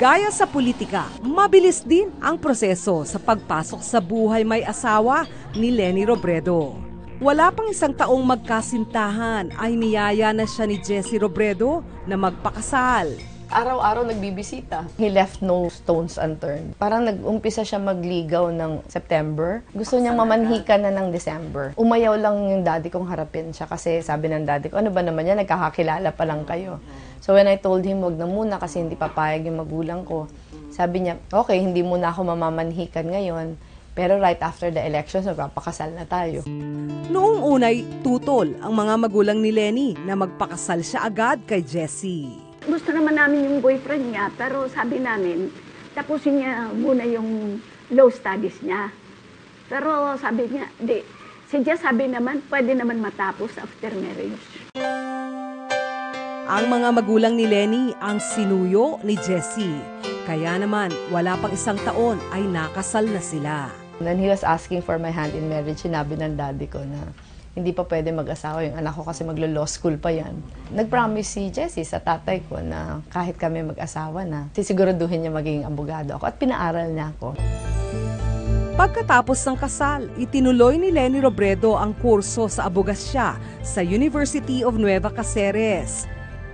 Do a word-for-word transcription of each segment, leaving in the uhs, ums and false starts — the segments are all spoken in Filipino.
Gaya sa politika, mabilis din ang proseso sa pagpasok sa buhay may asawa ni Leni Robredo. Wala pang isang taong magkasintahan ay niyaya na siya ni Jessie Robredo na magpakasal. Araw-araw nagbibisita. He left no stones unturned. Parang nag-umpisa siya magligaw ng September. Gusto niyang mamanhikan na ng December. Umayaw lang yung daddy kong harapin siya kasi sabi ng daddy ko, ano ba naman yan, nagkakakilala pa lang kayo. So when I told him, wag na muna kasi hindi papayag yung magulang ko, sabi niya, okay, hindi muna ako mamamanhikan ngayon, pero right after the elections, magpapakasal na tayo. Noong unay, tutol ang mga magulang ni Leni na magpakasal siya agad kay Jessie. Gusto naman namin yung boyfriend niya, pero sabi namin, tapusin niya muna yung law studies niya. Pero sabi niya, di, si Jess sabi naman, pwede naman matapos after marriage. Ang mga magulang ni Leni ang sinuyo ni Jessie. Kaya naman, wala pang isang taon ay nakasal na sila. Then he was asking for my hand in marriage. Sinabi ng daddy ko na hindi pa pwede mag-asawa yung anak ko kasi maglo-law school pa yan. Nag-promise si Jessie sa tatay ko na kahit kami mag-asawa na, sisiguraduhin niya magiging abogado ako at pinaaral niya ako. Pagkatapos ng kasal, itinuloy ni Leni Robredo ang kurso sa abogasya sa University of Nueva Cáceres.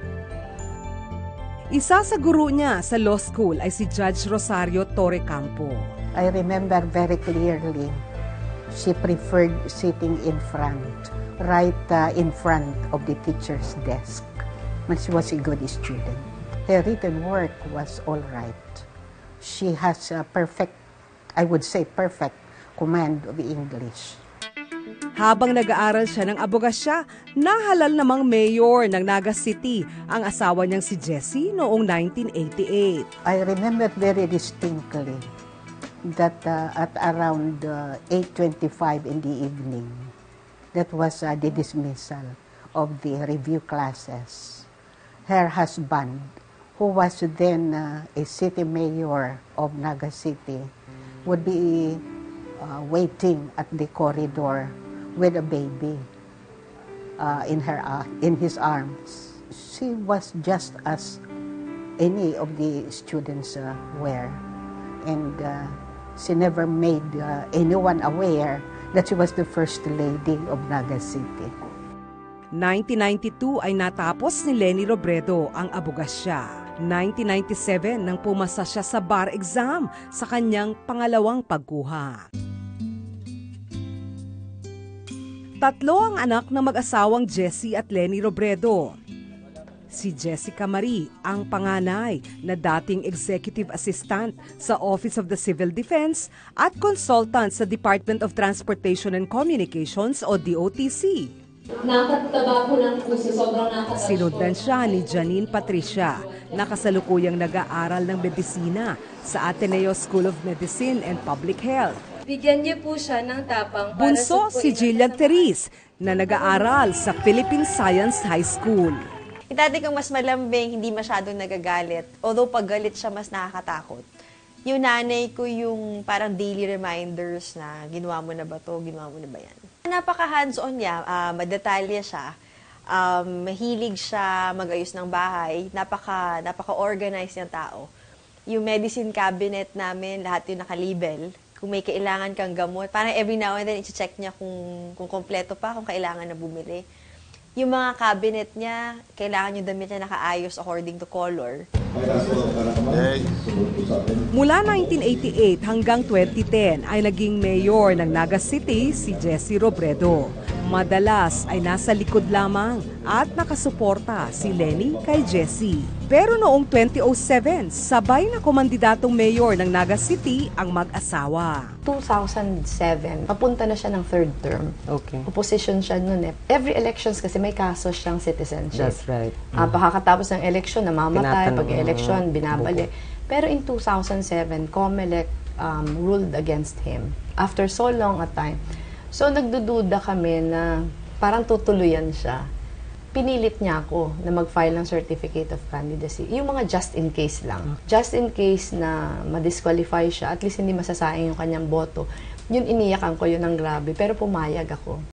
Isa sa guro niya sa law school ay si Judge Rosario Torrecampo. I remember very clearly, she preferred sitting in front, right uh, in front of the teacher's desk when she was a good student. Her written work was all right. She has a perfect, I would say perfect, command of English. Habang nag-aaral siya ng abogasya, nahalal namang mayor ng Naga City ang asawa niyang si Jessie noong nineteen eighty-eight. I remember very distinctly that uh, at around uh, eight twenty-five in the evening, that was uh, the dismissal of the review classes. Her husband, who was then uh, a city mayor of Naga City, would be uh, waiting at the corridor with a baby uh, in her uh, in his arms. She was just as any of the students uh, were, and uh, she never made uh, anyone aware that she was the first lady of Naga City. nineteen ninety-two ay natapos ni Leni Robredo ang abogasya. nineteen ninety-seven nang pumasa siya sa bar exam sa kanyang pangalawang pagkuha. Tatlo ang anak ng mag-asawang Jessie at Leni Robredo. Si Jessica Marie ang panganay na dating executive assistant sa Office of the Civil Defense at consultant sa Department of Transportation and Communications o D O T C. Nakataba po ng puso, sobrang nakataba. Sinundan siya ni Janine Patricia na kasalukuyang nag-aaral ng medisina sa Ateneo School of Medicine and Public Health. Bigyan niyo po siya ng tapang para Bunso sa si Jillian Therese na nag-aaral sa Philippine Science High School. Dati kong mas malambing, hindi masyadong nagagalit. Although pag galit siya, mas nakakatakot. Yung nanay ko yung parang daily reminders na ginawa mo na ba to, ginawa mo na ba yan. Napaka hands-on niya, uh, madetalye siya, um, mahilig siya mag-ayos ng bahay, napaka, napaka-organized niyang tao. Yung medicine cabinet namin, lahat yung nakalabel. Kung may kailangan kang gamot, parang every now and then, i-check niya kung, kung kompleto pa, kung kailangan na bumili. Yung mga cabinet niya, kailangan yung damit niya nakaayos according to color. Mula nineteen eighty-eight hanggang twenty ten ay naging mayor ng Naga City si Jessie Robredo. Madalas ay nasa likod lamang at nakasuporta si Leni kay Jessie. Pero noong twenty oh seven, sabay na komandidatong mayor ng Naga City ang mag-asawa. two thousand seven, papunta na siya ng third term. Okay. Opposition siya noon eh. Every elections kasi may kaso siyang citizenship. That's right. Ah, pakakatapos ng eleksyon, namamatay. Tinatanong, Pag-eleksyon, uh, binabalik. Pero in two thousand seven, COMELEC um, ruled against him. After so long a time. So, nagdududa kami na parang tutuluyan siya. Pinilit niya ako na mag-file ng certificate of candidacy. Yung mga just in case lang. Just in case na ma-disqualify siya, at least hindi masasayang yung kanyang boto. Yun, iniyakan ko yun ng grabe, pero pumayag ako.